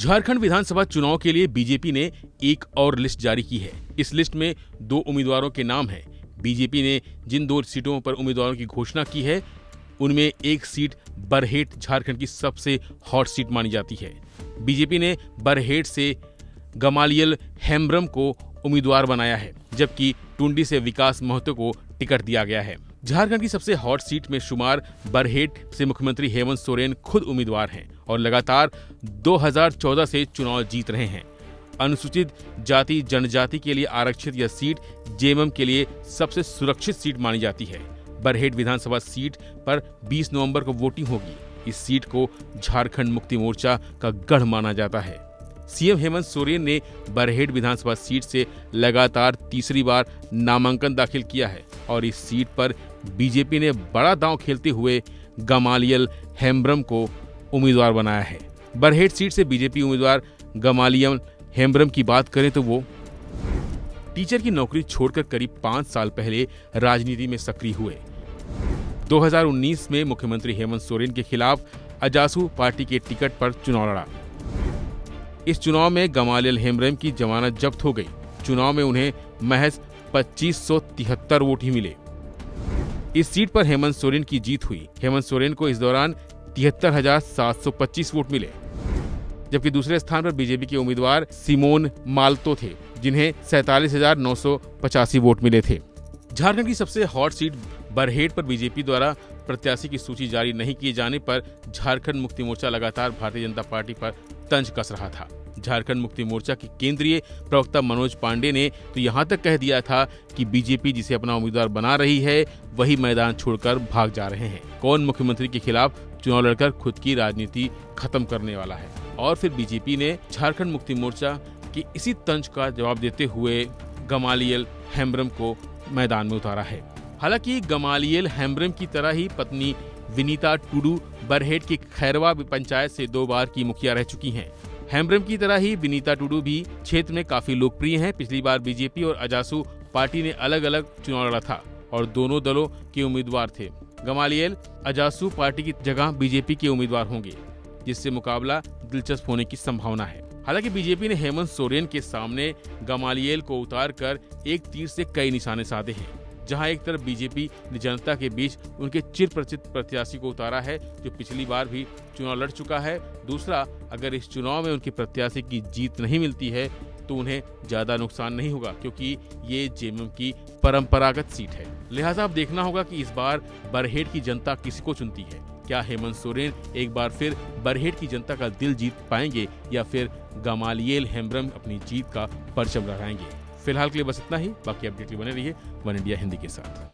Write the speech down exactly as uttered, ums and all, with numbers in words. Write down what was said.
झारखंड विधानसभा चुनाव के लिए बीजेपी ने एक और लिस्ट जारी की है। इस लिस्ट में दो उम्मीदवारों के नाम हैं। बीजेपी ने जिन दो सीटों पर उम्मीदवारों की घोषणा की है, उनमें एक सीट बरहेट झारखंड की सबसे हॉट सीट मानी जाती है। बीजेपी ने बरहेट से गमालियल हेम्ब्रम को उम्मीदवार बनाया है, जबकि टुंडी से विकास महतो को टिकट दिया गया है। झारखंड की सबसे हॉट सीट में शुमार बरहेट से मुख्यमंत्री हेमंत सोरेन खुद उम्मीदवार हैं और लगातार दो हज़ार चौदह से चुनाव जीत रहे हैं। अनुसूचित जाति जनजाति के लिए आरक्षित यह सीट जेएमएम के लिए सबसे सुरक्षित सीट मानी जाती है। बरहेट विधानसभा सीट पर बीस नवंबर को वोटिंग होगी। इस सीट को झारखंड मुक्ति मोर्चा का गढ़ माना जाता है। सीएम हेमंत सोरेन ने बरहेट विधानसभा सीट से लगातार तीसरी बार नामांकन दाखिल किया है और इस सीट पर बीजेपी ने बड़ा दांव खेलते हुए गमालियल हेम्ब्रम को उम्मीदवार बनाया है। बरहेट सीट से बीजेपी उम्मीदवार गमालियल हेम्ब्रम की बात करें तो वो टीचर की नौकरी छोड़कर करीब पांच साल पहले राजनीति में सक्रिय हुए। दो हज़ार उन्नीस में मुख्यमंत्री हेमंत सोरेन के खिलाफ अजासू पार्टी के टिकट पर चुनाव लड़ा। इस चुनाव में गमालियल हेम्ब्रम की जमानत जब्त हो गई। चुनाव में उन्हें महज पच्चीस सौ तिहत्तर वोट ही मिले। इस सीट पर हेमंत सोरेन की जीत हुई। हेमंत सोरेन को इस दौरान तिहत्तर हजार सात सौ पच्चीस वोट मिले, जबकि दूसरे स्थान पर बीजेपी के उम्मीदवार सिमोन माल्तो थे, जिन्हें सैंतालीस हजार नौ सौ पचासी वोट मिले थे। झारखंड की सबसे हॉट सीट बरहेट पर बीजेपी द्वारा प्रत्याशी की सूची जारी नहीं किए जाने पर झारखंड मुक्ति मोर्चा लगातार भारतीय जनता पार्टी पर तंज कस रहा था। झारखंड मुक्ति मोर्चा के केंद्रीय प्रवक्ता मनोज पांडे ने तो यहां तक कह दिया था कि बीजेपी जिसे अपना उम्मीदवार बना रही है, वही मैदान छोड़कर भाग जा रहे हैं। कौन मुख्यमंत्री के खिलाफ चुनाव लड़कर खुद की राजनीति खत्म करने वाला है? और फिर बीजेपी ने झारखंड मुक्ति मोर्चा के इसी तंज का जवाब देते हुए गमालियल हेम्ब्रम को मैदान में उतारा है। हालांकि गमालियल हेम्ब्रम की तरह ही पत्नी विनीता टुडू बरहेट की खैरवा पंचायत से दो बार की मुखिया रह चुकी हैं। हेम्ब्रम की तरह ही विनीता टुडू भी क्षेत्र में काफी लोकप्रिय हैं। पिछली बार बीजेपी और अजासू पार्टी ने अलग अलग चुनाव लड़ा था और दोनों दलों के उम्मीदवार थे। गमालियल अजासू पार्टी की जगह बीजेपी के उम्मीदवार होंगे, जिससे मुकाबला दिलचस्प होने की संभावना है। हालांकि बीजेपी ने हेमंत सोरेन के सामने गमालियल को उतार कर एक तीर से कई निशाने साधे हैं। जहां एक तरफ बीजेपी ने जनता के बीच उनके चिर परिचित प्रत्याशी को उतारा है, जो पिछली बार भी चुनाव लड़ चुका है। दूसरा, अगर इस चुनाव में उनके प्रत्याशी की जीत नहीं मिलती है तो उन्हें ज्यादा नुकसान नहीं होगा, क्योंकि ये जेएमएम की परंपरागत सीट है। लिहाजा अब देखना होगा कि इस बार बरहेट की जनता किसको चुनती है। क्या हेमंत सोरेन एक बार फिर बरहेट की जनता का दिल जीत पाएंगे या फिर गमालियल हेम्ब्रम अपनी जीत का परचम लहराएंगे? फिलहाल के लिए बस इतना ही। बाकी अपडेट बने रहिए वन इंडिया हिंदी के साथ।